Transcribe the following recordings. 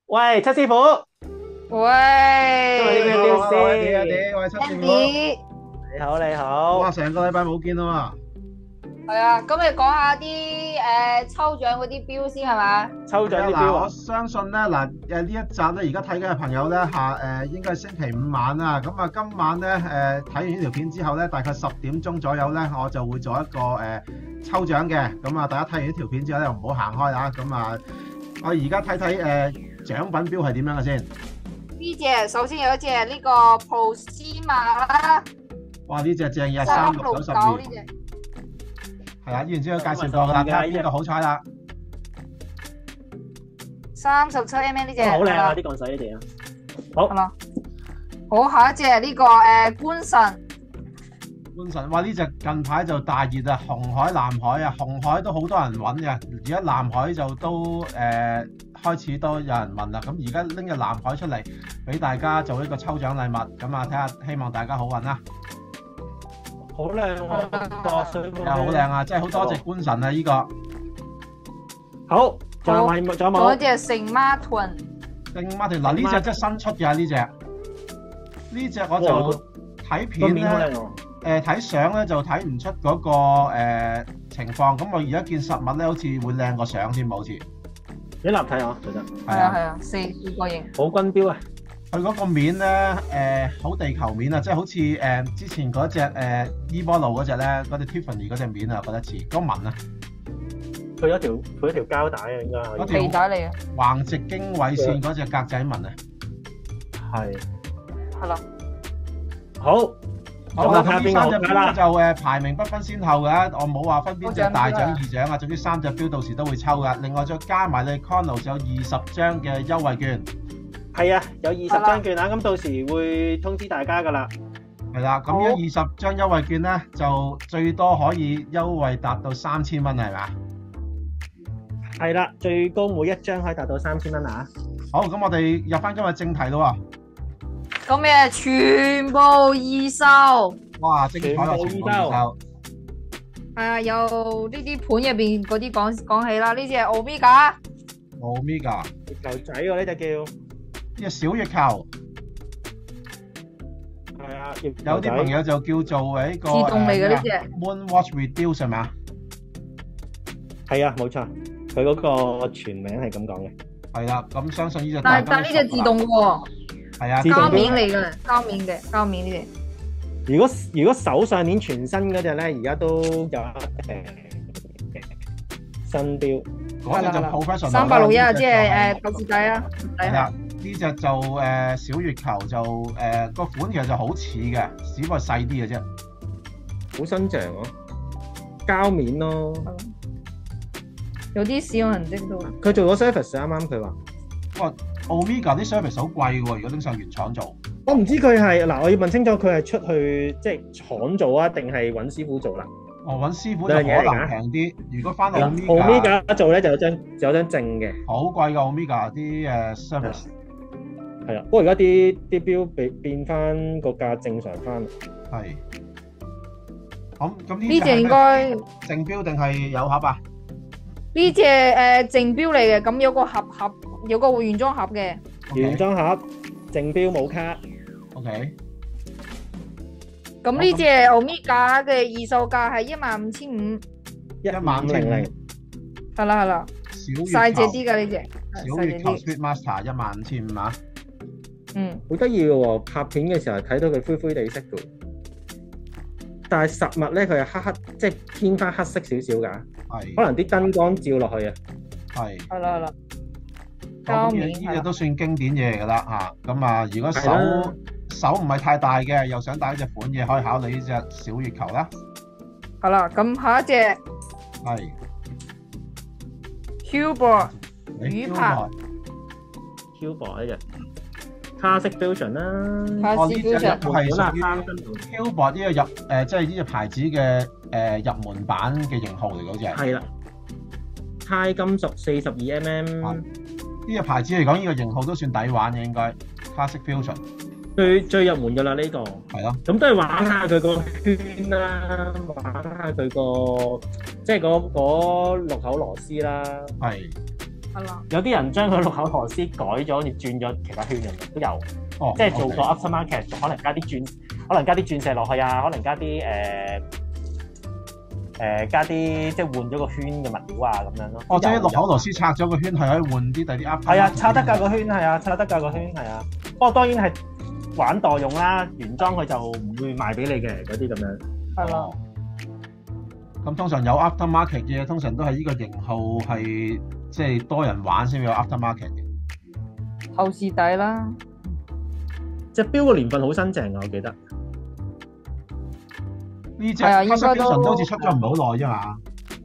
喂，七師傅，今日啲喂， 咩標喂，七師傅， Andy， 你好，你好。 哇，成個禮拜冇見啊嘛， 係啊，今日講下啲抽獎嗰啲標先係嘛？ 抽獎啲嗱，我標啊， 相信咧，嗱，呢一集咧，而家睇緊嘅朋友咧，應該係星期五晚啦，咁啊，今晚咧，睇完呢條片之後咧，大概10點鐘左右咧，我就會做一個抽獎嘅，咁啊，大家睇完呢條片之後咧，唔好行開啊，咁啊，我而家睇睇獎品標係點樣嘅先， 呢隻首先有一隻呢個 Prosima 啦， 哇，呢隻正嘢3690 369呢隻， 係啊，依然之後介紹過㗎啦，睇下邊個好彩啦， 37mm 呢隻， 好靚啊！ 係啲鋼水呢啲啊， 啦，好，下一隻呢個觀神， 觀神，哇！呢隻近排就大熱啊，紅海、藍海啊，紅海都好多人揾嘅，而家藍海就都開始都有人問啦。咁而家拎隻藍海出嚟俾大家做一個抽獎禮物，咁啊睇下，希望大家好運啦。 好靚喎，個水又好靚啊，真係好多謝觀神啊！呢個好，仲有冇？仲有冇？ 仲有一隻聖馬屯， 聖馬田嗱，呢隻真係新出嘅呢隻，呢隻我就睇個片面好咧。 靚喎。 睇相咧就睇唔出嗰個情況，咁我而家見實物咧好似會靚過相添，好似幾立體啊，其實係啊，四個型， 好軍標啊， 佢嗰個面咧好地球面啊，即係好似之前嗰隻伊波路嗰隻咧，嗰隻 Tiffany 嗰隻面啊，覺得似個紋啊， 佢一條膠帶啊，應該係嗰條皮帶嚟嘅， 橫直經緯線嗰隻格仔紋啊， 係係啦， 好。 好啦， 睇下咁呢三隻邊個啦標就排名不分先後嘅，我冇話分邊隻大獎二獎啊，總之三隻標到時都會抽噶，另外再加埋你 Cono 就有20張嘅優惠券。 係啊，有20張券啊，咁到時會通知大家噶啦。 係啦，咁呢20張優惠券咧，就最多可以優惠達到3000蚊，係嘛？ 係啦，最高每一張可以達到3000蚊啊！ 好，咁我哋入翻今日正題咯喎。 咁嘅全部易售。 哇，精彩啊！全部易售。 係啊，由呢啲盤入邊嗰啲講起啦，呢隻係 Omega， Omega 月球仔喎，呢隻叫呢隻小月球， 係啊，月球仔有啲朋友就叫做呢個自動嚟嘅呢隻， Moonwatch Reduce 係咪啊？ 係啊，冇錯，佢嗰個全名係咁講嘅。 係啦，咁相信呢隻但呢隻自動嘅喎， 係啊， 膠面嚟嘅，膠面呢隻。 如果手上面全新嗰隻咧，而家都有新標。 嗰隻就 professional 361啊，即係透視底啊， 係啦，呢隻就小月球就個款其實就好似嘅，只不過細啲嘅啫。 好新淨咯，膠面咯。 有啲使用痕跡都。 佢做咗 service 啱啱佢話。 哇 Omega 啲 service 好貴喎，如果拎上原廠做。 我唔知佢係嗱，我要問清楚佢係出去即係廠做啊，定係揾師傅做啦？ 揾師傅就可能平啲。如果翻 Omega 做咧就有張證嘅。 好貴㗎 Omega 啲service。 係啦，不過而家啲標變翻個價正常翻。 係。咁呢隻應該正標定係有盒啊？ 呢隻正標嚟嘅，咁有個盒有個原裝盒嘅。 原裝盒正標冇卡。 OK。 咁呢隻 Omega 嘅二售價係15500。 15000。 係啦。細隻啲㗎呢隻。 小月球 Speedmaster 15500啊。 好得意嘅喎，拍片嘅時候睇到佢灰灰地色嘅，但係實物咧佢係黑，即係偏翻黑色少少㗎。 係。 可能啲燈光照落去啊。 係。 係啦。 膠面呢隻都算經典嘢嚟㗎啦嚇，咁啊如果手唔係太大嘅，又想帶一隻款嘢，可以考慮呢隻小月球啦。 係啦，咁下一隻係 Hubert 魚拍 Hubert 呢隻卡式 fusion 啦。 呢隻係屬於 Hubert 呢個即係呢隻牌子嘅入門版嘅型號嚟嗰隻。 係啦，鈦金屬42mm。 呢隻牌子嚟講，呢個型號都算抵玩嘅，應該 Classic Fusion。 最入門㗎啦呢個。 係咯。 咁都係玩下佢個圈啦，玩下佢個即係嗰6口螺絲啦。 係。 係啦， 有啲人將佢六口螺絲改咗，好似轉咗其他圈咁樣都有， 哦， 即係做個 aftermarket，可能加啲鑽石落去啊，可能加啲即係換咗個圈嘅物料啊咁樣咯。 哦，即係六口螺絲拆咗個圈，係可以換啲第啲 aftermarket。 係啊，拆得㗎個圈，係啊，拆得㗎個圈，係啊。不過當然係玩代用啦，原裝佢就唔會賣俾你嘅嗰啲咁樣。 係啦。 咁通常有 aftermarket 嘅，通常都係呢個型號係即係多人玩先會有 aftermarket 嘅。 後視底啦， 隻錶個年份好新淨啊，我記得。 呢隻係啊應該 Constellation 都都好似出咗唔係好耐啫嘛。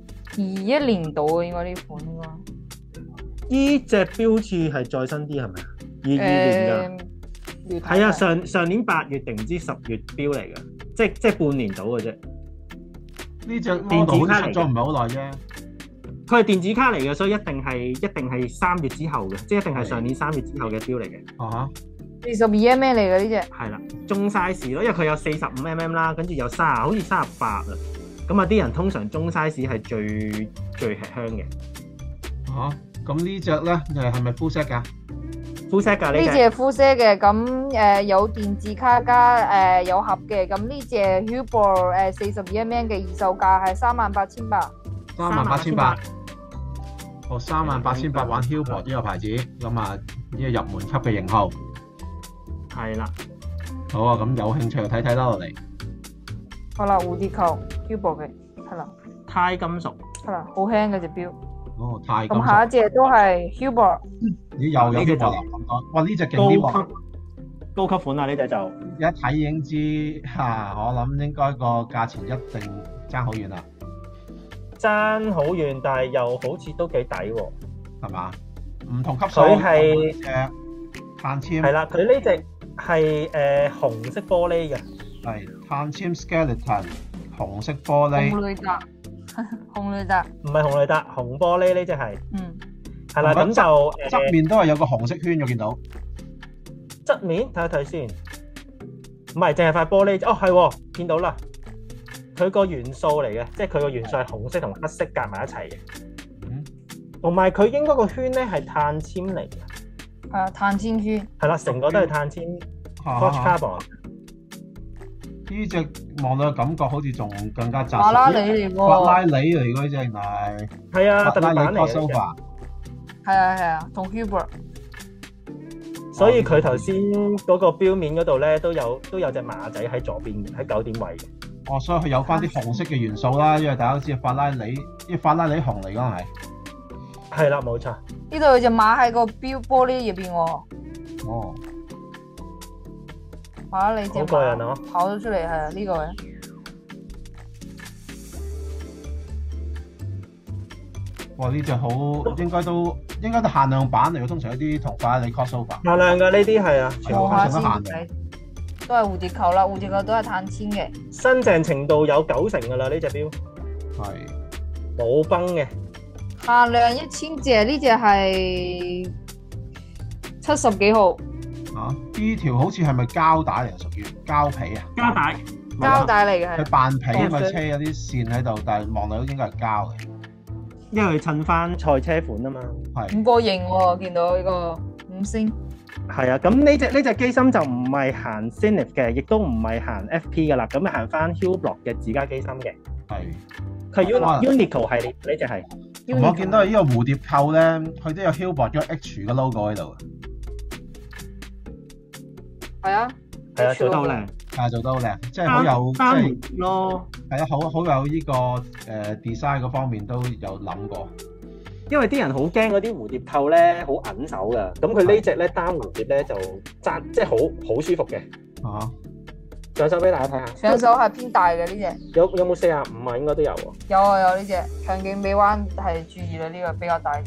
21年度啊，應該呢款應該。 呢隻錶好似係再新啲係咪啊？22年㗎。係啊，上年8月定唔知10月錶嚟㗎，即係半年到嘅啫。 呢隻 model 好似出咗唔係好耐啫。 佢係電子卡嚟嘅，所以一定係3月之後嘅，即係一定係上年3月之後嘅錶嚟嘅。 啊 22mm 嚟嘅呢隻。 係啦，中 size 咯，因為佢有45mm啦，跟住有好似38啊。咁啊，啲人通常中 size 係最吃香嘅。 咁呢隻咧係咪 full set 㗎 ？full set 㗎呢隻。 呢隻係 full set 嘅，咁有電子卡加有盒嘅，咁呢隻 Hublot 42mm嘅二手價係38,800。 38,800。哦，38,800玩 Hublot 呢個牌子，咁啊呢個入門級嘅型號。 係啦。 好啊，咁有興趣就睇睇啦落嚟。 好啦，蝴蝶球 Hublot 嘅，係啦。 鈦金屬。 係啦，好輕嘅隻錶。 哦，鈦金屬。 咁下一隻都係 Hublot。 咦，又有 Hublot 咁多？哇，呢隻勁啲喎。 高級款啊！呢隻就一睇已經知我諗應該個價錢一定爭好遠啦。 爭好遠，但係又好似都幾抵喎， 係嘛？唔同級數。 佢係碳纖。係啦，佢呢隻係紅色玻璃嘅。 係碳纖 skeleton 紅色玻璃。 紅雷達，紅雷達。 唔係紅雷達，紅玻璃呢隻係。係啦，咁就側面都係有個紅色圈我見到。 側面睇一睇先，唔係淨係塊玻璃。哦，係喎，見到啦。佢個元素嚟嘅，即係佢個元素係紅色同黑色夾埋一齊嘅。同埋佢應該個圈咧係碳纖嚟嘅。 係啊，碳纖圈。係啦，成個都係碳纖 forged carbon。 呢隻望到嘅感覺好似仲更加扎實。 法拉利嚟喎。 法拉利嚟嗰隻原來。 係啊， 法拉利 crossover。 係啊，同 Hublot。 所以佢頭先嗰個錶面嗰度咧都有隻馬仔喺左邊喺9點位嘅。 哦，所以佢有翻啲紅色嘅元素啦，因為大家都知法拉利，因為法拉利紅嚟㗎係。 係啦，冇錯。 呢度有隻馬喺個錶玻璃入邊喎。 哦。 法拉利隻馬。 好過癮啊！ 跑咗出嚟係啊，呢個嘅。 哇！呢隻好應該都限量版嚟嘅，通常一啲同法拉利 crossover。 限量㗎呢啲係啊，全部係限量。都係蝴蝶球啦，蝴蝶球都係碳纖嘅。 新淨程度有90%㗎啦，呢隻錶。 係。 冇崩嘅。 限量1000隻，呢隻係70幾號。 呢條好似係咪膠帶嚟？屬於膠皮啊？ 膠帶嚟嘅。 佢扮皮啊嘛，車有啲線喺度，但係望落都應該係膠嘅。 因為襯翻賽車款啊嘛。 係。 五個型喎，見到呢個5星。 係啊，咁呢隻機芯就唔係行 Zenith 嘅，亦都唔係行 FP 噶啦，咁係行翻 Hublot 嘅自家機芯嘅。 係。 佢 Uniqlo 系列呢隻係。 我見到呢個蝴蝶扣咧，佢都有 Hublot 咗 H 嘅 logo 喺度。 係啊。 係啊，做得好靚。 係做得好靚，即係好有即係咯。係啊，好有呢個design 嗰方面都有諗過。 因為啲人好驚嗰啲蝴蝶扣咧，好揞手㗎。咁佢呢隻咧單蝴蝶咧就揸，即係好舒服嘅。上手俾大家睇下。 上手係偏大嘅呢隻。 有冇45啊？應該都有喎。 有呢隻長頸尾彎係注意啦，呢個比較大啲。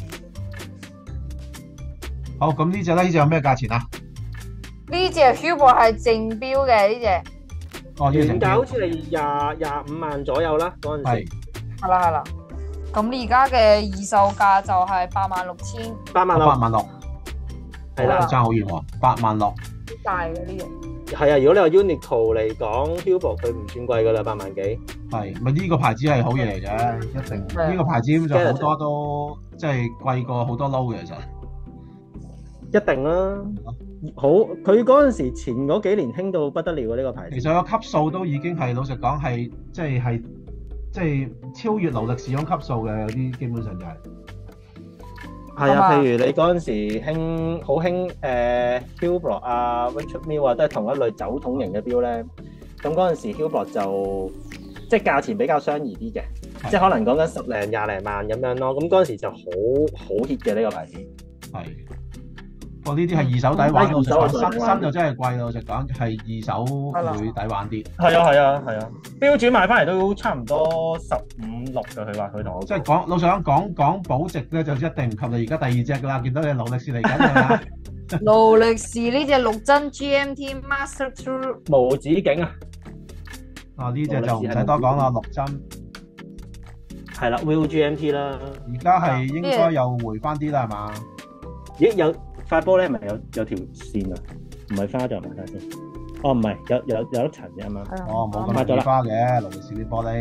好，咁呢隻咧，呢隻有咩價錢啊？ 呢隻 Hublot 係正標嘅呢隻。 哦， 原價好似係25萬左右啦，嗰陣時。 係啦。咁而家嘅二手價就係86,000。 8萬6。 係啦，爭好遠喎，8萬6。 大嘅呢隻。 係啊，如果你話 Uniqlo 嚟講 Hublot 佢唔算貴㗎啦，8萬幾。 係，咪呢個牌子係好嘢嚟嘅，一定呢個牌子就好多都即係貴過好多撈嘅其實。 一定啦，好，佢嗰陣時前嗰幾年興到不得了嘅呢個牌子。 其實個級數都已經係老實講係即係超越勞力士種級數嘅，有啲基本上就係。 係啊，譬如你嗰陣時好興Hublot 啊 Richard Mille 啊，都係同一類酒桶型嘅錶咧。咁嗰陣時 Hublot 就即係價錢比較相宜啲嘅，即係可能講緊10零20零萬咁樣咯。咁嗰陣時就好 hit 嘅呢個牌子。 係。呢啲係二手抵玩，新就真係貴咯。老實講係二手會抵玩啲。 係啊，標主買翻嚟都差唔多15、6嘅。佢話佢同我即係老實講保值咧，就一定唔及你而家第二隻㗎啦。見到你勞力士嚟緊㗎啦。 勞力士呢隻6針 GMT Master Two 無止境啊！ 呢隻就唔使多講啦，6針。 係啦 ，Will GMT 啦。 而家係應該又回翻啲啦，係嘛？ 咦有？塊玻璃係咪有條線啊？唔係花咗，睇下先。哦，唔係，有粒塵啫嘛。 哦，冇咁多花嘅，勞力士啲玻璃。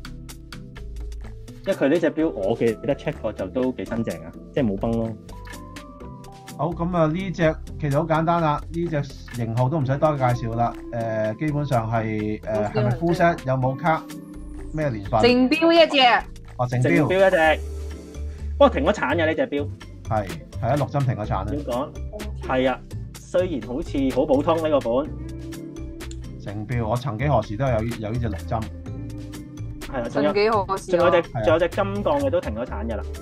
因為佢呢隻錶，我記得 check 過就都幾新淨啊，即係冇崩咯。 好，咁啊呢隻其實好簡單啦，呢隻型號都唔使多介紹啦。基本上係係咪 full set？有冇卡？咩年份？ 正錶一隻。 哦，正錶一隻。不過停咗產嘅呢隻錶。係啊，6針停咗產啊。 點講？係啊，雖然好似好普通呢個本。 正錶，我曾幾何時都有呢隻6針。 係啊， 曾幾何時？ 仲有隻金鋼嘅都停咗產㗎啦。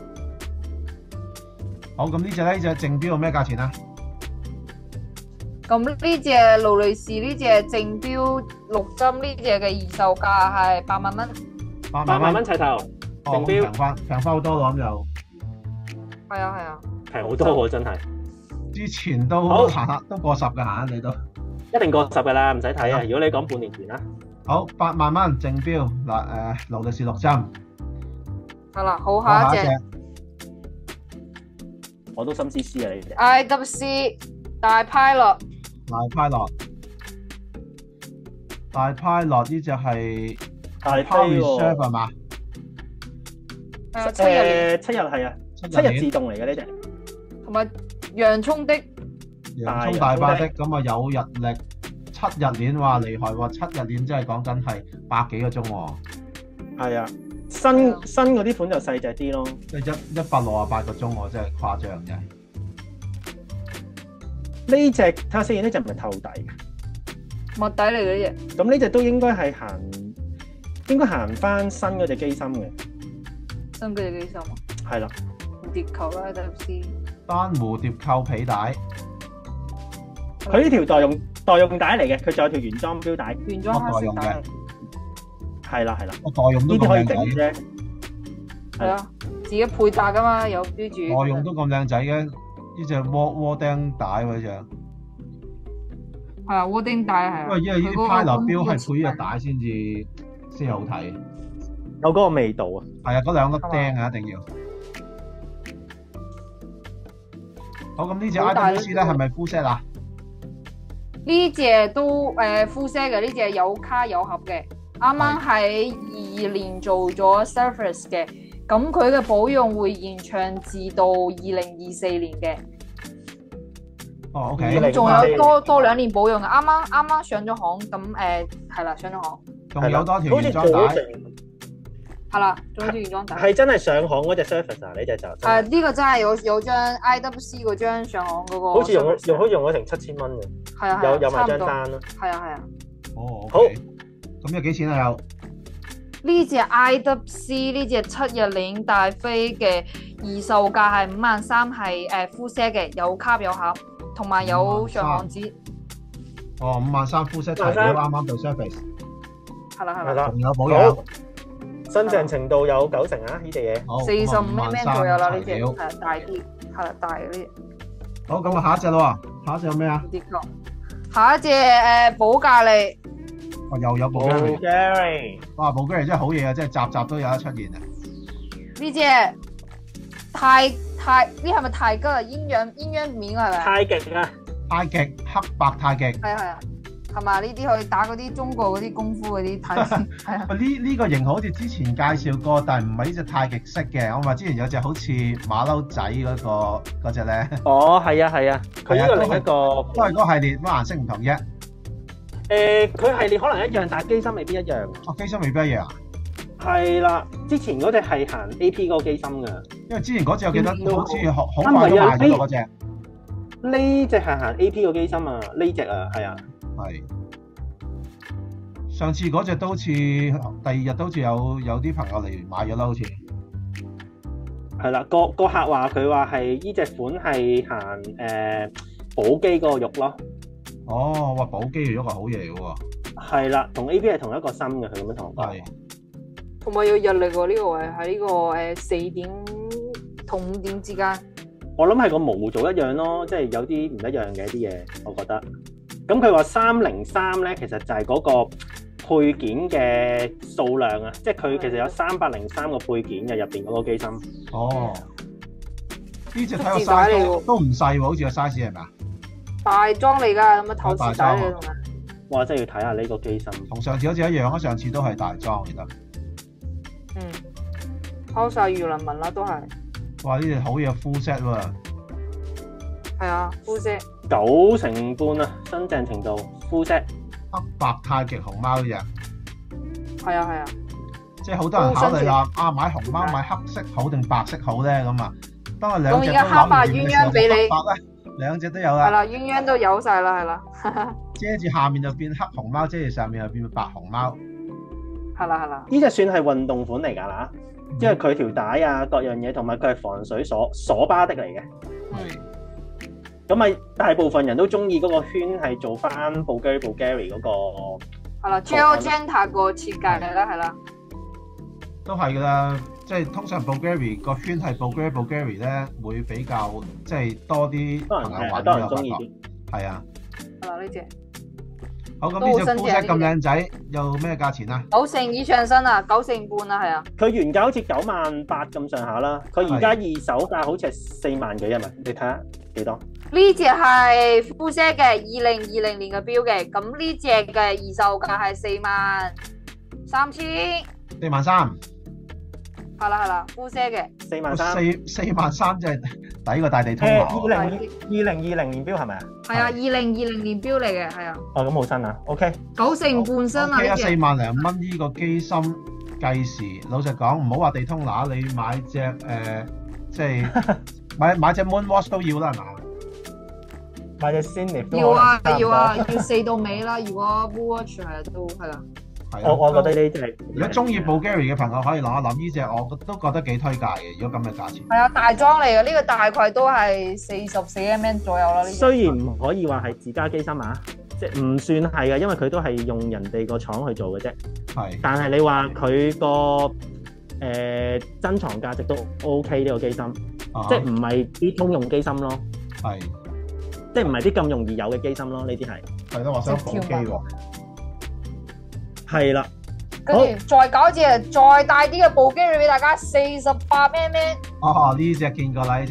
好，咁呢隻正錶咩價錢啊？ 咁呢隻勞力士呢隻正錶6針呢隻嘅二售價係8萬蚊。 8萬蚊齊頭。正錶平翻好多咯，咁就。 係啊， 平好多喎，真係。 之前都行都過10㗎嚇，你都。 一定過10㗎啦，唔使睇啊！如果你講半年前啦。 好，8萬蚊正錶嗱，勞力士6針。 係啦，好，下一隻。 我都心思思啊！呢隻。 IWC 大 Pilot。 大 Pilot 呢隻係大 Reserve 係嘛 ？7日係啊，7日自動嚟嘅呢隻。 同埋洋葱的。 洋葱大把的，咁啊有日曆7日鏈，哇厲害喎！7日鏈真係講緊係100幾個鐘喎。 係啊，新嗰啲款就細隻啲咯， 即係168個鐘喎，真係誇張嘅。 呢隻睇下先，呢隻唔係透底嘅， 墨底嚟嘅呢隻。 咁呢隻都應該行翻新嗰隻機芯嘅。 新嗰隻機芯啊？ 係啦。 蝴蝶球啦，IWC。單蝴蝶扣皮帶。 佢呢條代用帶嚟嘅，佢仲有條原裝錶帶。 原裝黑色帶。 係啦。 我代用都咁靚仔啫。 係啊，自己配搭噶嘛，有標注。 代用都咁靚仔嘅，呢隻窩釘帶喎呢隻。 係啊，窩釘帶係啊。 因為呢啲 Pilot 錶係配呢隻帶先好睇。 有嗰個味道啊。係啊，嗰兩粒釘啊，一定要。好，咁呢隻 IWC 咧係咪 full set 啊？ 呢隻都full set 嘅，呢隻有卡有盒嘅，啱啱喺22年做咗 service 嘅，咁佢嘅保用會延長至到2024年嘅。 哦 ，OK。 仲有多2年保用嘅，啱啱上咗行，咁係啦，上咗行。 仲有多條原裝帶。 係啦，仲有條原裝帶。 係真係上行嗰隻 service 啊！呢隻就呢個真係有張 IWC 嗰張上行嗰個。 好似用咗成7000蚊嘅。 係啊， 有埋張單咯。 係啊。 哦， 好。 咁有幾錢啊？有呢隻 IWC 呢隻7日領大飛嘅二售價係53,000，係full set 嘅，有卡有盒，同埋有上行紙。 哦，53,000 full set 齊料，啱啱做 service。 係啦。 仲有保養。 新淨程度有90%啊！呢隻嘢。 45mm左右啦，呢隻係大啲，係啦大嘅呢隻。 好，咁啊下一隻咯喎，下一隻有咩啊？ 下一隻寶格麗。 又有寶格麗。哇，寶格麗真係好嘢啊！即係集都有得出現啊！ 呢隻泰呢係咪泰戈啊？鴛鴦面係咪？ 太極啊！ 太極黑白太極。 係啊，係嘛？呢啲可以打嗰啲中國嗰啲功夫嗰啲太極，係啊。 呢個型號好似之前介紹過，但係唔係呢隻太極式嘅。我話之前有隻好似馬騮仔嗰隻咧。 哦，係啊，佢呢個另一個都係嗰個系列，不過顏色唔同啫。 佢系列可能一樣，但係機芯未必一樣。 哦，機芯未必一樣。 係啦，之前嗰隻係行 AP 嗰個機芯㗎。因為之前嗰隻我記得好似好快都賣咗嗰隻。 呢隻係行 AP 個機芯啊，呢隻啊，係啊。 係。上次嗰隻都好似第二日都好似有啲朋友嚟買咗啦，好似。 係啦，個客話佢話係呢隻款係行寶機嗰個肉咯。 哦，哇！寶機嘅肉係好嘢喎。 係啦，同 AP 係同一個芯嘅，佢咁樣同我講。 係。 同埋要日曆喎，呢個位喺呢個4點同5點之間。 我諗係個模組一樣咯，即係有啲唔一樣嘅啲嘢，我覺得。咁佢話303咧，其實就係嗰個配件嘅數量啊，即係佢其實有303個配件嘅入邊嗰個機芯。 哦。呢隻睇個 size 都唔細喎，好似個 size 係咪啊？大裝嚟㗎，咁啊透視帶嚟同埋。 哇！真係要睇下呢個機芯。 同上次好似一樣啊，上次都係大裝嚟得。 拋晒魚鱗紋啦，都係。 哇！呢隻好嘢 full set 喎。 係啊，full set。 9成半啊，新淨程度 full set。 黑白太極熊貓呢隻。 係啊。 即係好多人考慮啦，買熊貓買黑色好定白色好咧咁啊。當係兩隻都諗唔掂嘅時候， 黑白鴛鴦俾你。 白咧，兩隻都有啦。 係啦，鴛鴦都有晒啦，係啦。 遮住下面就變黑熊貓，遮住上面就變白熊貓。 係啦。 呢隻算係運動款嚟㗎啦，因為佢條帶啊各樣嘢，同埋佢係防水鎖巴的嚟嘅。咁咪大部分人都中意嗰個圈係做翻 Bulgari 嗰個。係啦 ，Geogenta 個設計嚟啦，係啦。 都係㗎啦，即係通常 Bulgari 個圈係 Bulgari 咧，會比較即係多啲朋友玩多人中意啲。 係啊。 係啦，呢隻。 好，咁呢隻膚色咁靚仔，有咩價錢啊 ？9成以上身啊，9成半啊，係啊。 佢原價好似98000咁上下啦，佢而家二手價好似係4萬幾啊嘛，你睇下幾多？ 呢隻係膚色嘅2020年嘅標嘅，咁呢隻嘅二售價係43000。 43000。 係啦，膚色嘅。 43000就係抵過大地通羅。 2020年標係咪啊？ 係啊，2020年標嚟嘅，係啊。 哦，咁好新啊 ，OK。 9成半新啊，呢隻。 4萬零蚊呢個機芯計時，老實講唔好話地通拿，你買隻即係買隻 Moonwatch 都要啦，係嘛？ 買隻 Zenith 要啊，要4到尾啦。如果 Moonwatch 係都係啦。 我覺得呢隻， 如果中意 Bulgari 嘅朋友可以諗一諗呢隻，我都覺得幾推介嘅。如果咁嘅價錢， 係啊，大裝嚟嘅，呢個大概都係44mm左右啦。 雖然唔可以話係自家機芯啊，即係唔算係嘅，因為佢都係用人哋個廠去做嘅啫。 係， 但係你話佢個珍藏價值都 OK 呢個機芯，即係唔係啲通用機芯咯。 係， 即係唔係啲咁容易有嘅機芯咯？呢啲係。 係咯，我想補機喎。 係啦， 跟住再搞一隻再大啲嘅部機俾大家，48mm。 哦，呢隻見過啦，呢隻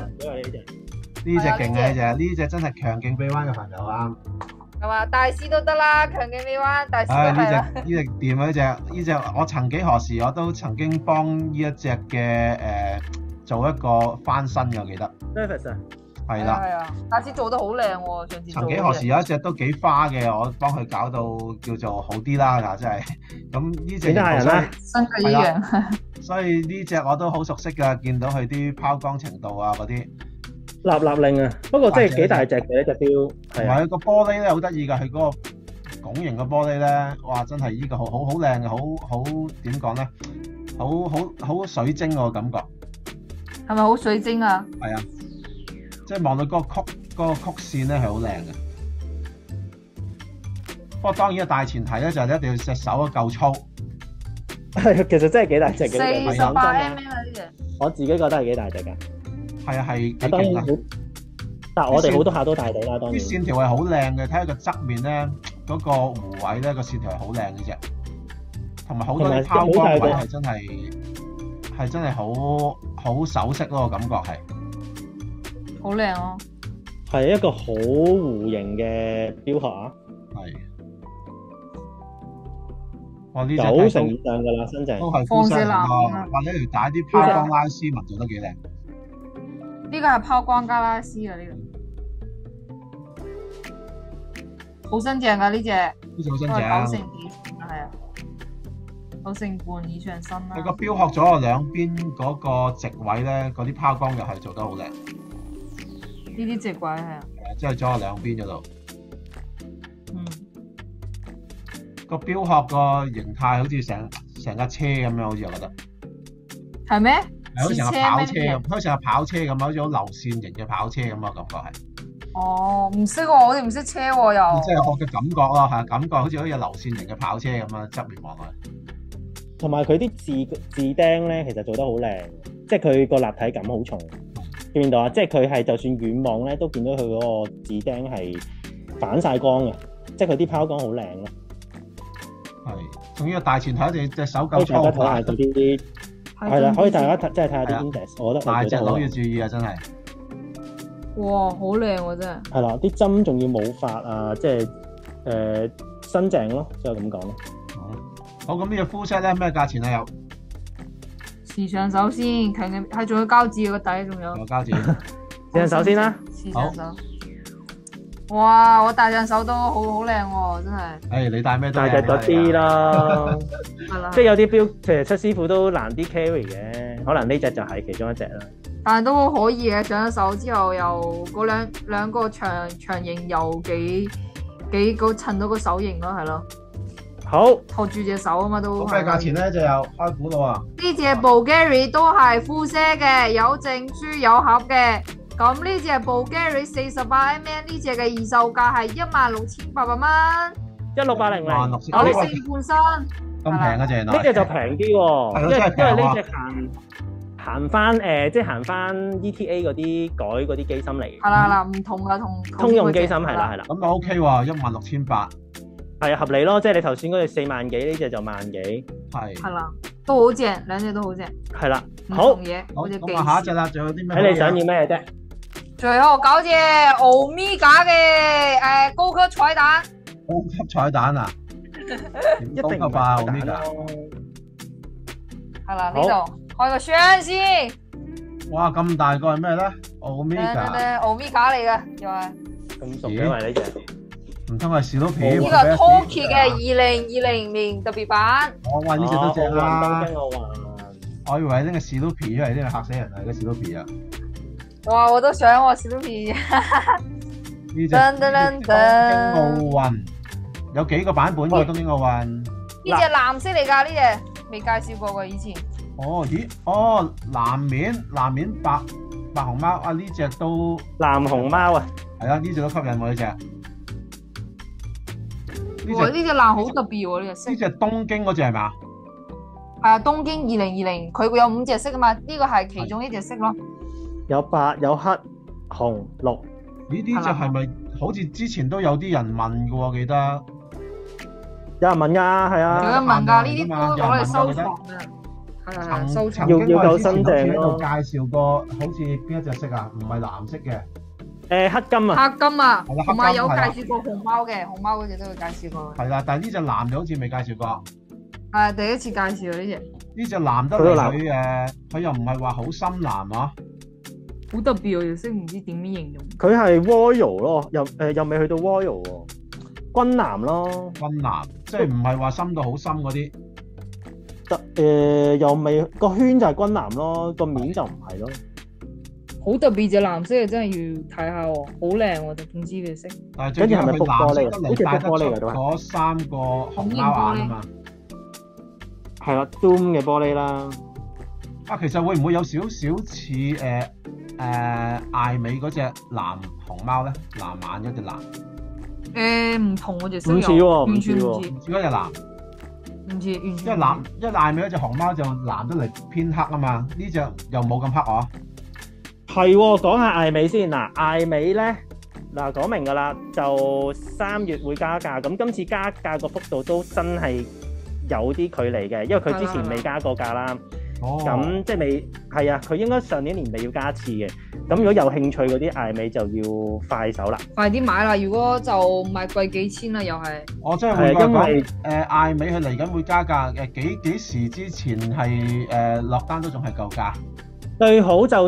勁嘅呢隻真係強勁臂彎嘅朋友啊！ 係嘛，大師都得啦，強勁臂彎，大師都係啦。 呢隻掂啊！呢隻我曾幾何時我都曾經幫呢一隻嘅做一個翻新嘅，我記得。係啦， 係啊，大師做得好靚喎，上次。 曾幾何時有一隻都幾花嘅，我幫佢搞到叫做好啲啦，嗱，真係。咁呢隻新嘅一樣。 所以呢隻我都好熟悉㗎，見到佢啲拋光程度啊嗰啲。 立令啊，不過真係幾大隻嘅一隻錶。 同埋佢個玻璃咧好得意㗎，佢嗰個拱形嘅玻璃咧，哇！真係呢個好靚嘅，好點講咧，好水晶個感覺。 係咪好水晶啊？ 係啊。即係望到嗰個曲線咧係好靚嘅，不過當然嘅大前提咧就係你一定要隻手夠粗。 係，其實真係幾大隻嘅。 48mm呢隻。 我自己覺得係幾大隻㗎。 係啊，係幾勁啊！ 但係我哋好多下都大地啦，當然。啲線條係好靚嘅，睇下個側面咧嗰個弧位咧個線條係好靚嘅啫，同埋好多啲拋光位係真係好首飾咯，個感覺係。 好靚咯， 係一個好弧形嘅標殼啊， 係。哇！呢隻 90成以上㗎啦，新淨。 都係膚色或者條帶啲拋光拉絲紋做得幾靚。 呢個係拋光加拉絲啊！呢個好新淨㗎呢隻， 呢隻好新都係淨。 90成幾係啊，9成半以上新啦。 佢個標殼左右兩邊嗰個直位咧，嗰啲拋光又係做得好靚。 呢啲直位係啊， 即係左右兩邊嗰度。 嗯， 個標殼個形態好似成架車咁樣，好似我覺得。 係咩？ 係好似成似架跑車咩咁，好似成架跑車咁，好似好流線型嘅跑車咁啊，感覺係。 哦，唔識喎，我哋唔識車喎又。 即係學嘅感覺咯，係感覺好似流線型嘅跑車咁啊，側面望落去。 同埋佢啲字釘咧，其實做得好靚，即係佢個立體感好重。見唔見到啊？即係佢係就算遠望咧，都見到佢嗰個字釘係反晒光嘅，即係佢啲拋光好靚咯。 係，仲要大前提一定隻手夠粗可以大家睇下嗰啲，係啦，可以大家即係睇下啲 index，我覺得大隻佬好要注意啊，真係。 哇，好靚喎真係。 係啦，啲針仲要冇發啊，即係新淨咯，即係咁講咯。 好，咁呢隻膚色咧咩價錢啊？有時尚手先，強嘅係仲有膠紙個底，仲有。 有膠紙。 試下手先啦。 時尚手。哇！我大隻手都好靚喎，真係。 誒，你戴咩都大隻咗啲啦， 係啦。 即係有啲標，其實出師傅都難啲 carry 嘅，可能呢隻就係其中一隻啦。 但係都可以嘅，上咗手之後又嗰兩個長形又幾個襯到個手型咯，係咯。 好， 托住隻手啊嘛都。 咁咩價錢咧？就有開估咯喎。 呢隻 Bulgari 都係full set 嘅，有證書有盒嘅。咁呢隻 Bulgari 48mm 呢隻嘅二售價係16,800蚊 16800。 16,000 有四半身。 咁平啊，隻呢隻就平啲喎， 係咯真係平喎因為呢隻行翻即係行翻 ETA 嗰啲改嗰啲機芯嚟嘅。 係啦，唔同啊，同通用機芯係啦。 咁就 OK 喎，16,800。 係合理咯，即係你頭先嗰隻4萬幾，呢隻就1萬幾。 係啦，都好正，兩隻都好正。 係啦， 唔好同嘢， 好， 好似咁啊下一隻啦，仲有啲咩？ 睇你想要咩啫？ 最後搞隻Omega嘅高級彩蛋。 高級彩蛋啊！ 一定高級啊唔係蛋 ，Omega。 咯。 係啦， 好呢度開個箱先。 哇，咁大個係咩咧？Omega。 Omega 嚟嘅，又係。 咁熟嘅，因為呢隻。 唔通係士多啤？ 呢個 Tokyo 嘅2020年特別版。 我話呢隻都正啦。 東京奧運。 我以為呢個士多啤，因為呢個嚇死人啊！個士多啤啊！ 哇！我都想喎，史努比。 呢隻東京奧運有幾個版本嘅東京奧運？ 呢隻藍色嚟㗎，呢隻未介紹過㗎以前。 哦，咦？哦，藍面白熊貓啊！呢隻都藍熊貓啊！ 係啊，呢隻都吸引喎呢隻。 哇！呢隻藍好特別喎，呢隻色。 呢隻東京嗰隻係嘛？ 係啊，東京2020，佢會有5隻色啊嘛，呢個係其中一隻色咯。 有白有黑紅綠。 呢隻係咪好似之前都有啲人問嘅喎？記得有人問㗎，係啊。 有人問㗎，呢啲都攞嚟收藏嘅。係收藏。 要夠新淨咯。 喺度介紹過，好似邊一隻色啊？唔係藍色嘅。 黑金啊。 黑金啊， 係啦同埋有介黑紹過熊貓嘅，熊貓嗰隻都有介紹過。 係啦，但係呢隻藍就好似未介紹過。 係第一次介紹呢隻。 呢隻藍得嚟佢又唔係話好深藍啊。 好特別喎，又識唔知點樣形容。 佢係 Royal 咯，又未去到 Royal 喎，軍藍咯。 軍藍即係唔係話深到好深嗰啲。 又未個圈就係軍藍咯，個面就唔係咯。 好特別隻藍色，真係要睇下喎，好靚喎，總之嘅色。 但係最緊要佢藍色得嚟帶得好似玻璃出嗰3個熊貓眼啊嘛。 係啦 ，Zoom 嘅玻璃啦。 啊，其實會唔會有少少似艾美嗰隻藍熊貓咧？藍眼嗰隻藍。 唔同嗰隻色。 唔似喎， 完全唔似。 唔似嗰隻藍。 唔似，完全。 因為艾美嗰隻熊貓就藍得嚟偏黑啊嘛，呢隻又冇咁黑哦。 係喎，講下艾美先嗱，艾美咧嗱講明㗎啦，就3月會加價，咁今次加價個幅度都真係有啲距離嘅，因為佢之前未加過價啦。咁即係未係啊，佢應該上年年尾要加一次嘅。 咁如果有興趣嗰啲艾美就要快手啦。 快啲買啦！如果就賣貴幾千啦，又係。 我真係會因為艾美佢嚟緊會加價幾時之前係落單都仲係舊價。 最好就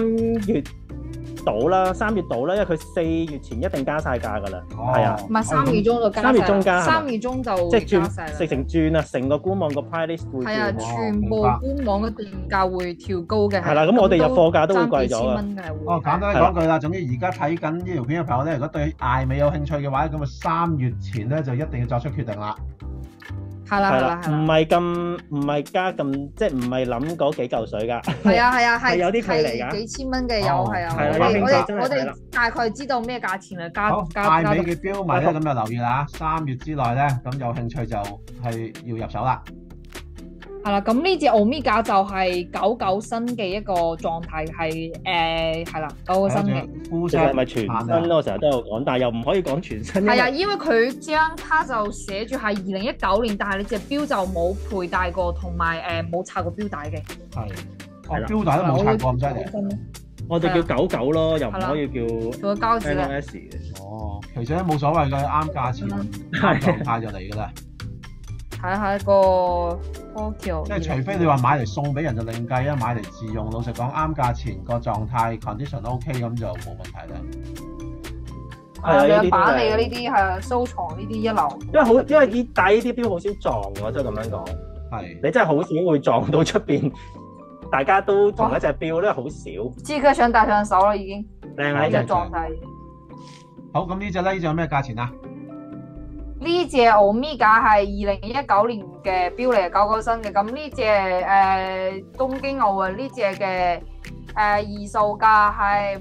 3月到啦，3月到啦，因為佢4月前一定加晒價㗎啦。係啊， 唔係3月中就加晒。 3月中加 3月中就即係加晒啦。 直情轉啊，成個官網個 price list 會係啊， 轉。 全部官網嘅定價會調高嘅。 係啦，咁我哋入貨價都會貴咗爭幾千蚊嘅會。 簡單講句啦，總之而家睇緊呢條片嘅朋友咧，如果對艾美有興趣嘅話，咁啊3月前咧就一定要作出決定啦。 係啦， 唔係加咁，即係唔係諗嗰幾嚿水㗎。 係啊，係有啲距離㗎， 幾千蚊嘅有係啊。我哋大概知道咩價錢啦。 好，艾美嘅標迷咧，咁就留意啦，3月之內咧，咁有興趣就係要入手啦。 係啦，咁呢隻 Omega 就係99新嘅一個狀態，係係啦，99新嘅。 其實係咪全新咯？我成日都有講，但係又唔可以講全新。 係啊，因為佢張卡就寫住係2019年，但係你隻錶就冇佩戴過，同埋冇拆過錶帶嘅。 係，錶帶都冇拆過咁犀利。 我哋叫99咯，又唔可以叫做個膠紙啦。 哦，其實都冇所謂嘅，啱價錢啱狀態就嚟㗎啦。 睇下一個 Tokyo， 即係除非你話買嚟送俾人就另計啊，買嚟自用，老實講啱價錢個狀態 condition OK 咁就冇問題啦。 係啊，兩版嚟嘅呢啲係收藏呢啲一流。 因為戴呢啲錶好少撞喎，即係咁樣講。係，你真係好少會撞到出邊，大家都同一隻錶咧，好少。知佢想戴上手啦，已經。靚啊！呢隻狀態。 好，咁呢隻咧，呢隻有咩價錢啊？ 呢隻 Omega 係2019年嘅錶嚟，99新嘅。咁呢隻東京奧運呢隻嘅二售價係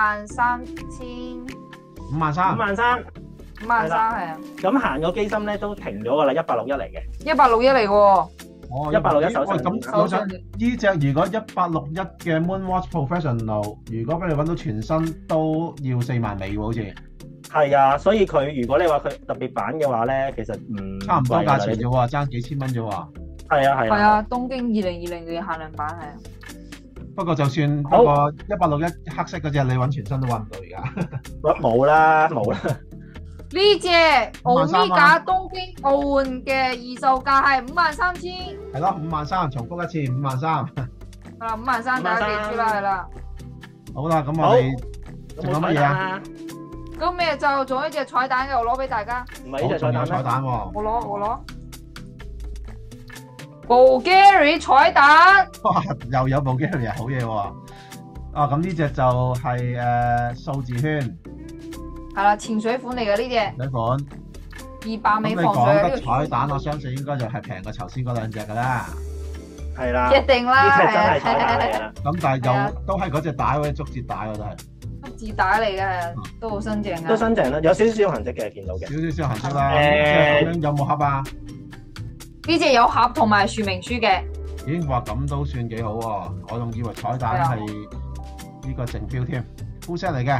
53,000。 53,000 係啊。 咁行個機芯咧都停咗㗎啦，161嚟嘅。 161嚟嘅喎。 哦，161手上。咁我想呢隻如果161嘅 Moonwatch Professional， 如果俾你揾到全新都要4萬尾喎，好似。係啊，所以佢如果你話佢特別版嘅話咧，其實差唔多價錢啫喎，爭幾千蚊啫喎。 係啊， 係啊，東京2020嘅限量版係啊。 不過就算嗰個161黑色嗰隻，你揾全新都揾唔到而家。 冇啦。 呢隻 Omega 東京奧運嘅二售價係53,000。 係咯，53,000，重複一次53,000。 係啦，53,000大家記住啦，係啦。 好啦，咁我哋仲有乜嘢啊？ 咁咩就做一隻彩蛋嘅，我攞俾大家。 唔係呢隻彩蛋喎。 我攞。Bulgari 彩蛋。 哇，又有 Bulgari 好嘢喎。啊，咁呢隻就係數字圈。係啦，潛水款嚟嘅呢隻。 水款。 200美防水。 咁你講得彩蛋，我相信應該就係平過頭先嗰兩隻㗎啦。 係啦。 一定啦。 呢隻真係彩蛋嚟㗎啦。 咁但係又都係嗰隻帶嗰啲竹節帶喎，都係。 字帶嚟嘅，都好新淨啊！ 都新淨啦，有少少痕跡嘅，見到嘅。 少少痕跡啦。咁樣有冇盒啊？ 呢隻有盒同埋說明書嘅。 咦，話咁都算幾好喎！我仲以為彩蛋係呢個正標添，full set嚟嘅。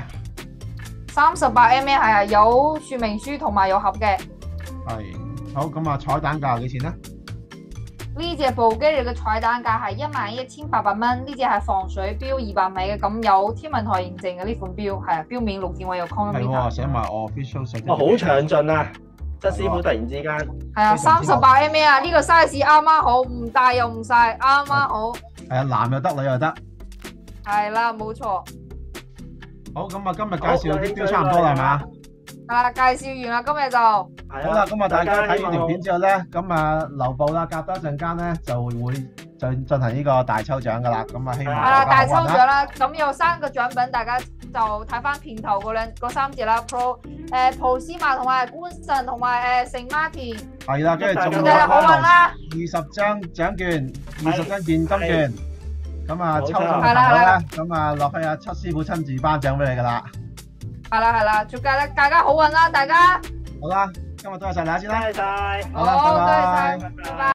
38mm 係啊，有說明書同埋有盒嘅。 係，好咁啊！彩蛋價幾錢咧？ 呢隻Bulgari嘅彩蛋價係11,800蚊，呢隻係防水錶200米嘅，咁有天文台認證嘅呢款錶，係啊，錶面6件位有 con。 係喎，寫埋 official 成績。 好詳盡啊！即師傅突然之間。 係啊，38mm啊，呢個 size 啱啱好，唔大又唔細，啱啱好。 係啊，男又得，女又得。 係啦，冇錯。 好，咁啊，今日介紹啲錶差唔多啦，係嘛？ 係啦，介紹完啦，今日就好啦。咁啊，大家睇完條片之後咧，咁啊留步啦，隔多一陣間咧就會進行呢個大抽獎噶啦。咁啊，希望係啦，大抽獎啦。咁有3個獎品，大家就睇翻片頭嗰3隻啦。普斯曼同埋觀神同埋聖馬田。 係啦，跟住仲有好運啦 ，20張獎券，20張現金券。咁啊，抽中嘅朋友咧，咁啊落去阿七師傅親自頒獎俾你噶啦。 係啦，祝大家好運啦，大家。 好啦，今日多謝晒大家先啦。 多謝晒。 好啦，拜拜。 拜拜。